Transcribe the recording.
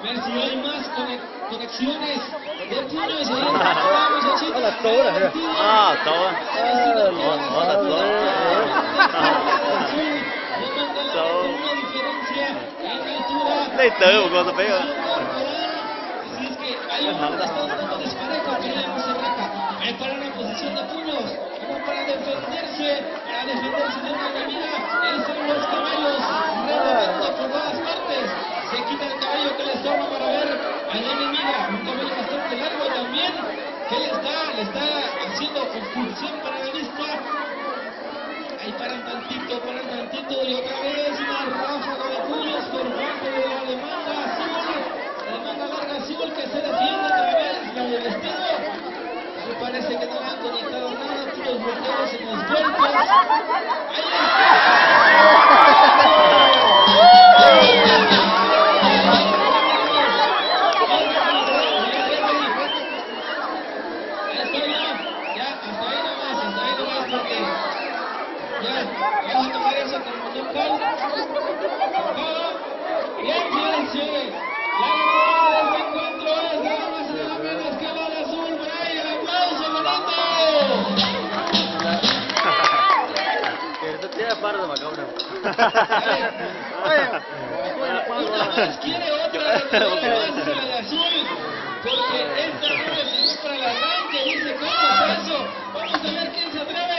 ver si hay más conexiones de puños. Vamos, muchachos. Hola, Tora. Ah, Tora. Hola, Tora. Una diferencia en altura. Đây tới một con tập Así es que hay un tanto desparejo que ya no se raja. Para una posición de puños, como para defenderse de una enemiga. Ahí están los caballos rodando por todas partes. Se quita el caballo que le estorba para ver a la enemiga. Un caballo bastante largo también, que le está haciendo obstrucción para la vista. Ahí paran tantito y otra vez una ráfaga de puños por parte de la demanda azul. La demanda larga azul que se defiende otra vez, la del vestido. Me parece que no le han conectado nada, puros bloqueos en los golpes. Ahí vamos a tomar eso como un call. Bien, silencio. La ganadora de este encuentro es nada más y nada menos que la de azul. Brian, el aplauso, bonito. Eso tiene pardo, macabro. Una más quiere otra, más la de azul. Porque esta no le sirvió para el arranque. Dice, ¿cómo es eso? Vamos a ver quién se atreve.